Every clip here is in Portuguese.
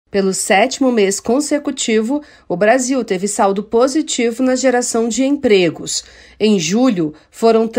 Pelo 7º mês consecutivo, o Brasil teve saldo positivo na geração de empregos. Em julho, foram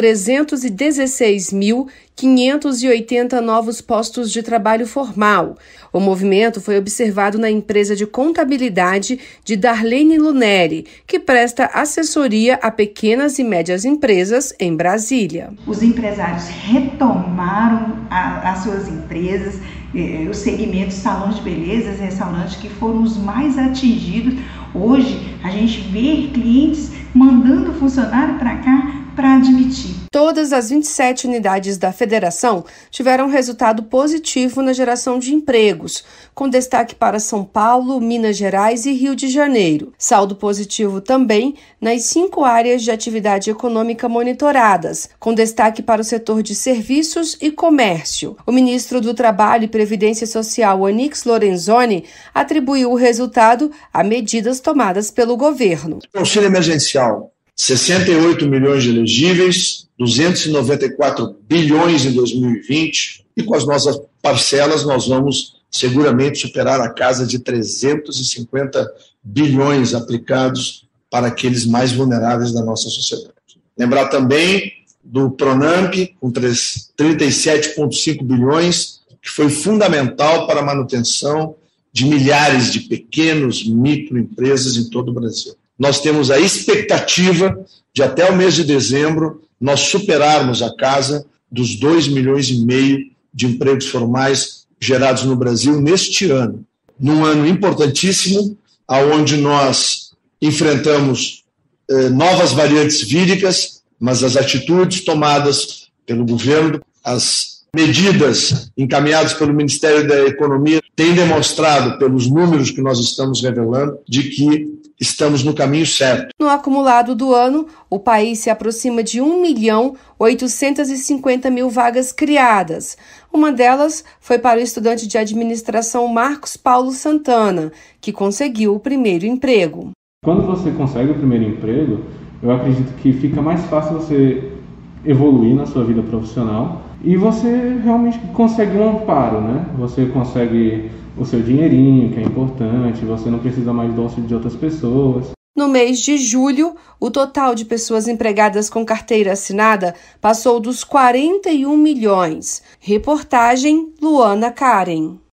316.580 novos postos de trabalho formal. O movimento foi observado na empresa de contabilidade de Darlene Luneri, que presta assessoria a pequenas e médias empresas em Brasília. Os empresários retomaram as suas empresas, os segmentos salões de beleza, restaurantes, que foram os mais atingidos. Hoje, a gente vê clientes mandando funcionário para cá para admitir. Todas as 27 unidades da federação tiveram resultado positivo na geração de empregos, com destaque para São Paulo, Minas Gerais e Rio de Janeiro. Saldo positivo também nas 5 áreas de atividade econômica monitoradas, com destaque para o setor de serviços e comércio. O ministro do Trabalho e Previdência Social, Onyx Lorenzoni, atribuiu o resultado a medidas tomadas pelo governo. Auxílio emergencial. 68 milhões de elegíveis, 294 bilhões em 2020 e com as nossas parcelas nós vamos seguramente superar a casa de 350 bilhões aplicados para aqueles mais vulneráveis da nossa sociedade. Lembrar também do Pronamp com 37,5 bilhões, que foi fundamental para a manutenção de milhares de pequenos microempresas em todo o Brasil. Nós temos a expectativa de, até o mês de dezembro, nós superarmos a casa dos 2,5 milhões de empregos formais gerados no Brasil neste ano. Num ano importantíssimo, onde nós enfrentamos novas variantes víricas, mas as atitudes tomadas pelo governo, as medidas encaminhadas pelo Ministério da Economia têm demonstrado, pelos números que nós estamos revelando, de que estamos no caminho certo. No acumulado do ano, o país se aproxima de 1.850.000 vagas criadas. Uma delas foi para o estudante de administração Marcos Paulo Santana, que conseguiu o primeiro emprego. Quando você consegue o primeiro emprego, eu acredito que fica mais fácil você evoluir na sua vida profissional e você realmente consegue um amparo, né? Você consegue o seu dinheirinho, que é importante, você não precisa mais do auxílio de outras pessoas. No mês de julho, o total de pessoas empregadas com carteira assinada passou dos 41 milhões. Reportagem Luana Karen.